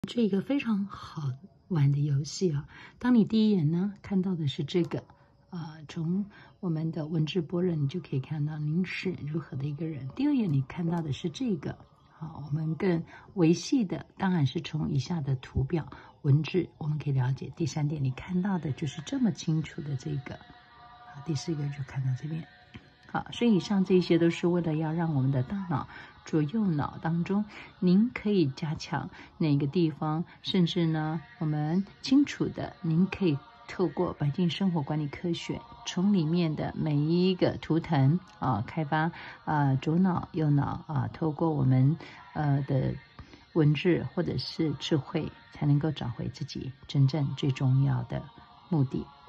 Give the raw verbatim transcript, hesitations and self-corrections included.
这个非常好玩的游戏啊！当你第一眼呢看到的是这个，啊、呃，从我们的文字波认，你就可以看到您是如何的一个人。第二眼你看到的是这个，啊，我们更维系的当然是从以下的图表文字，我们可以了解。第三点，你看到的就是这么清楚的这个，啊，第四个就看到这边。好，所以以上这些都是为了要让我们的大脑左右脑当中，您可以加强哪个地方，甚至呢，我们清楚的，您可以透过白金生活管理科学，从里面的每一个图腾啊，开发啊左脑右脑啊，透过我们呃的文字或者是智慧，才能够找回自己真正最重要的目的。